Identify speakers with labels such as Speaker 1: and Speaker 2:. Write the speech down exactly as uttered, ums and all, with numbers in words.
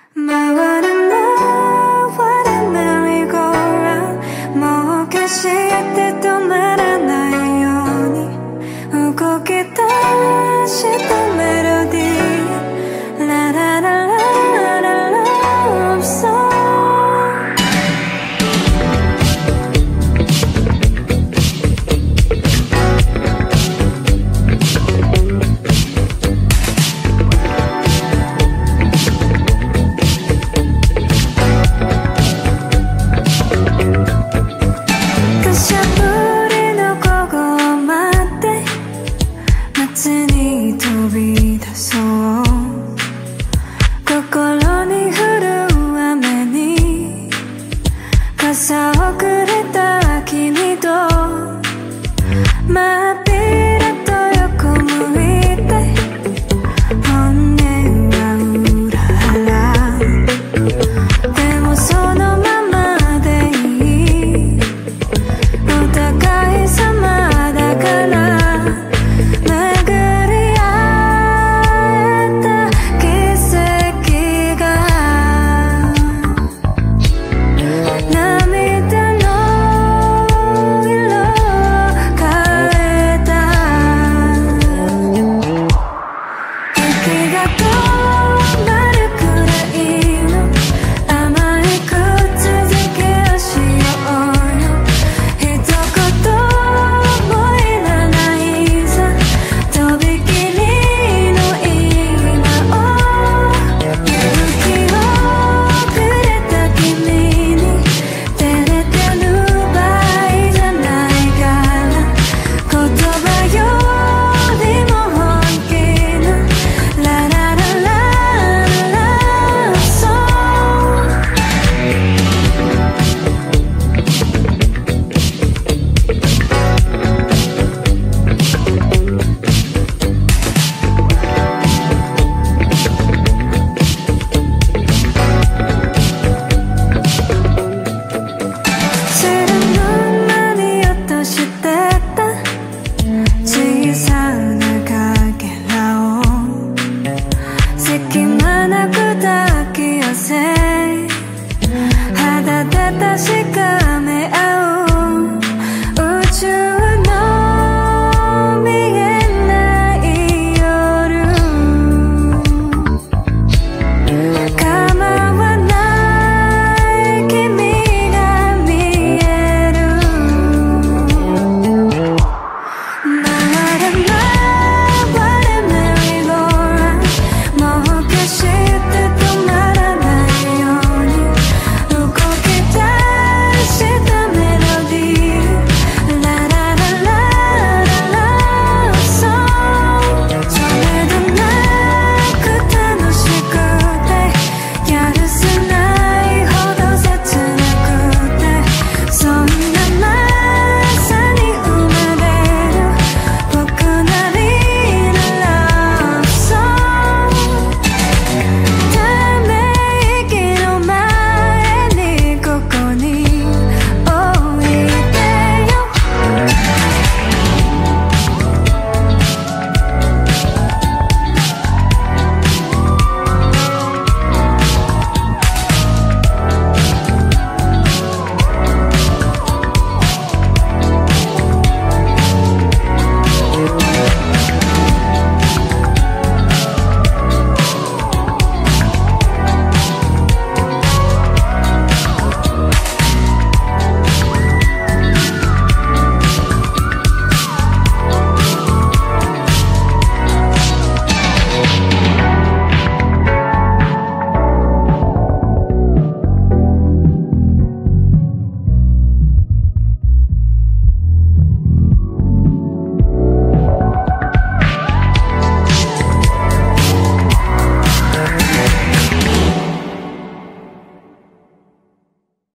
Speaker 1: 回る回るメリーゴーラウンド、もう決して止まらないように動き出したメロディー、ラララララララブソング。土砂降りの午後まで街に飛び出そう、心に降る雨に傘をくれた君と真っ平と横向いて本音は裏腹、でもそのままでいい、お互い様だから巡り合えた奇跡が涙の色変えた、息が止まるくらいの甘い口づけをしようよ、一言もいらないさ、とびきりの今を、勇気をくれた君に照れてる場合じゃないから、言葉よりも本気のララララララソング。知らぬ間に落としてた小さなかけらを隙間なく